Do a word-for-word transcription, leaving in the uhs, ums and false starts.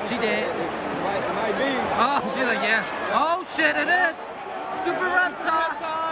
She did. Might, might be. Oh, she's like, yeah. Oh shit, it is. Super Riptide.